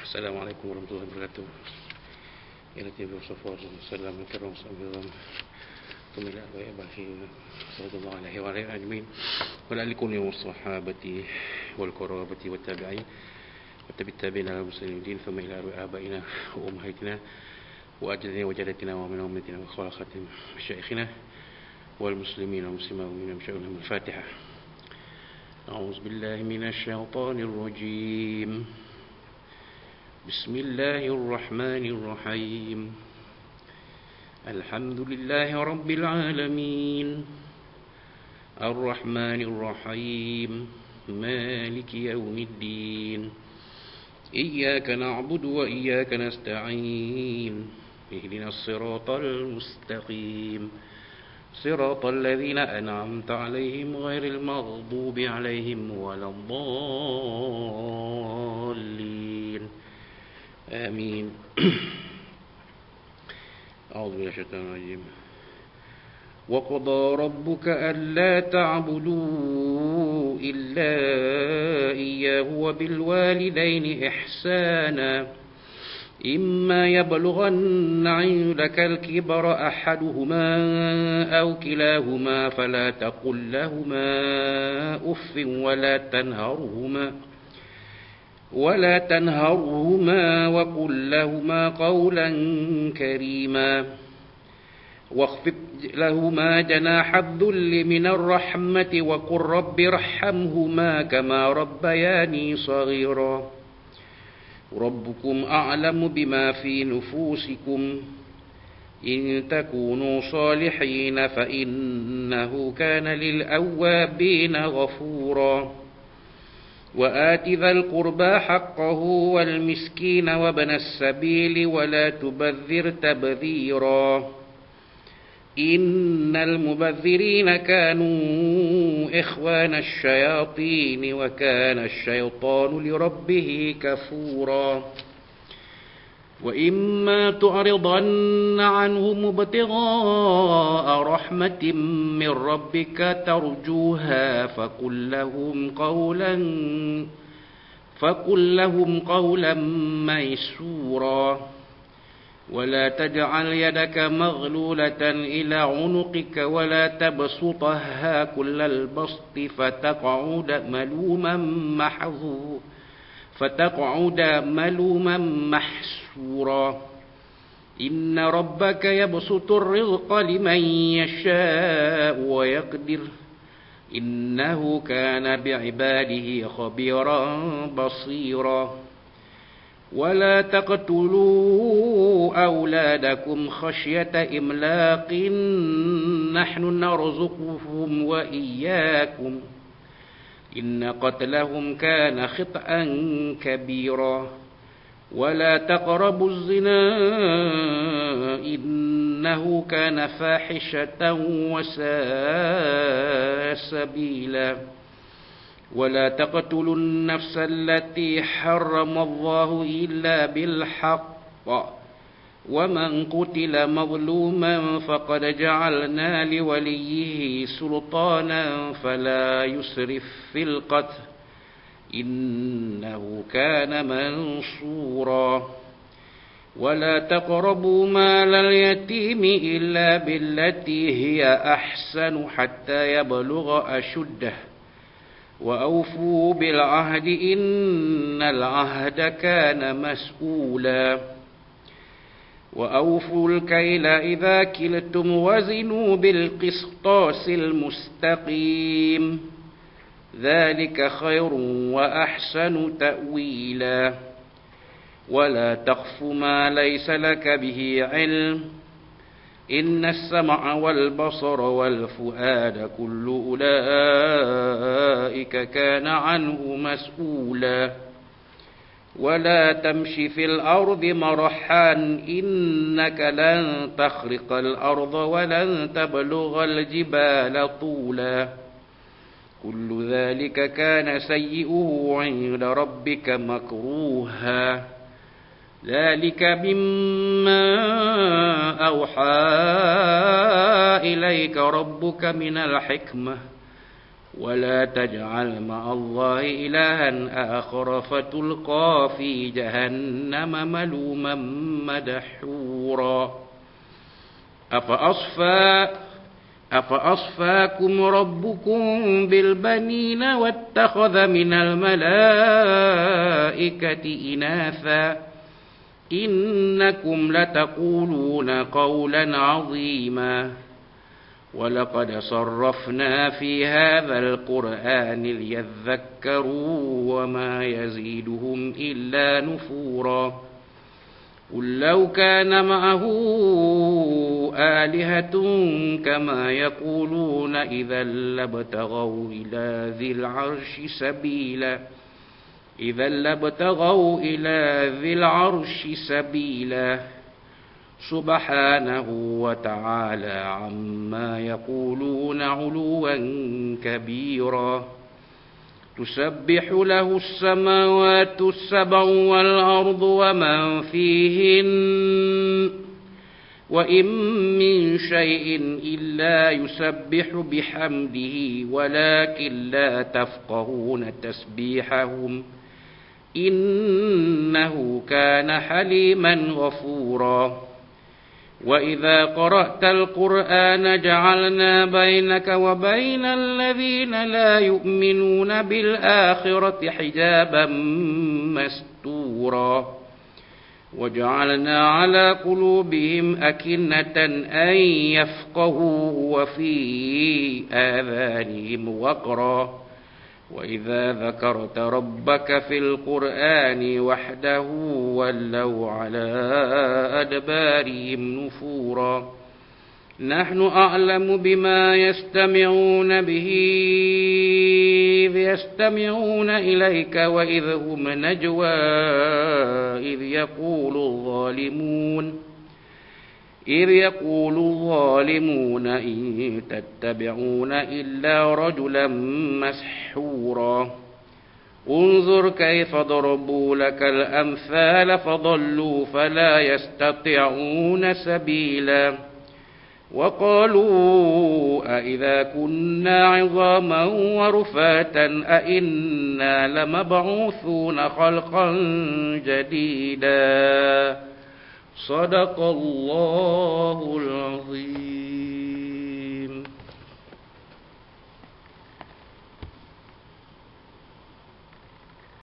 السلام عليكم ورحمة الله وبركاته. إلى تيب وصفات والسلام الكرام صلى ثم إلى أبائه صلى الله عليه وآله أجمعين وعلى كل الصحابة والقرابة والتابعين والتابعين المسلمين ثم إلى آبائنا وأمهاتنا وأجدادنا وجداتنا ومن أمتنا وخلافة مشايخنا والمسلمين والمسلمات ومن مشايخنا. الفاتحة. أعوذ بالله من الشيطان الرجيم. بسم الله الرحمن الرحيم. الحمد لله رب العالمين الرحمن الرحيم مالك يوم الدين إياك نعبد وإياك نستعين اهدنا الصراط المستقيم صراط الذين أنعمت عليهم غير المغضوب عليهم ولا الضالين آمين. أعوذ بالله من الشيطان الرجيم. وقضى ربك ألا تعبدوا إلا إياه وبالوالدين إحسانا إما يبلغن عندك الكبر أحدهما أو كلاهما فلا تقل لهما أف ولا تنهرهما وقل لهما قولا كريما واخفض لهما جناح الذل من الرحمة وقل رب ارحمهما كما ربياني صغيرا ربكم أعلم بما في نفوسكم إن تكونوا صالحين فإنه كان للأوابين غفورا وآت ذا القربى حقه والمسكين وابن السبيل ولا تبذر تبذيرا إن المبذرين كانوا إخوان الشياطين وكان الشيطان لربه كفورا وإما تعرضن عنهم ابتغاء رحمة من ربك ترجوها فقل لهم قولا ميسورا ولا تجعل يدك مغلولة إلى عنقك ولا تبسطها كل البسط فتقعد ملوما محسورا إن ربك يبسط الرزق لمن يشاء ويقدر إنه كان بعباده خبيرا بصيرا ولا تقتلوا أولادكم خشية إملاق نحن نرزقهم وإياكم إن قتلهم كان خطأ كبيرا ولا تقربوا الزنا إنه كان فاحشة وساء سبيلا ولا تقتلوا النفس التي حرم الله إلا بالحق ومن قتل مظلوما فقد جعلنا لوليه سلطانا فلا يسرف في القتل إنه كان منصورا ولا تقربوا مال اليتيم إلا بالتي هي أحسن حتى يبلغ أشده وأوفوا بالعهد إن العهد كان مسؤولا وأوفوا الكيل إذا كلتم وزنوا بالقسطاس المستقيم ذلك خير وأحسن تأويلا ولا تخف ما ليس لك به علم إن السمع والبصر والفؤاد كل أولئك كان عنه مسؤولا ولا تمش في الأرض مرحا إنك لن تخرق الأرض ولن تبلغ الجبال طولا كل ذلك كان سيئه عند ربك مكروها ذلك مما أوحى إليك ربك من الحكمة ولا تجعل مع الله إلها آخر فتلقى في جهنم ملوما مدحورا أفأصفاكم ربكم بالبنين واتخذ من الملائكة إناثا إنكم لتقولون قولا عظيما ولقد صرفنا في هذا القرآن ليذكروا وما يزيدهم إلا نفورا قل لو كان معه آلهة كما يقولون إذا لابتغوا إلى ذي العرش سبيلا سبحانه وتعالى عما يقولون علوا كبيرا تسبح له السماوات السبع والأرض ومن فيهن وإن من شيء إلا يسبح بحمده ولكن لا تفقهون تسبيحهم إنه كان حليما غفورا وإذا قرأت القرآن جعلنا بينك وبين الذين لا يؤمنون بالآخرة حجابا مستورا وجعلنا على قلوبهم أكنة أن يفقهوه وفي آذانهم وقرا وإذا ذكرت ربك في القرآن وحده ولوا على أدبارهم نفورا نحن أعلم بما يستمعون به إذ يستمعون إليك وإذ هم نجوى إذ يقول الظالمون إن تتبعون إلا رجلا مسحورا انظر كيف ضربوا لك الأمثال فضلوا فلا يستطيعون سبيلا وقالوا أئذا كنا عظاما ورفاتا أئنا لمبعوثون خلقا جديدا صدق الله العظيم.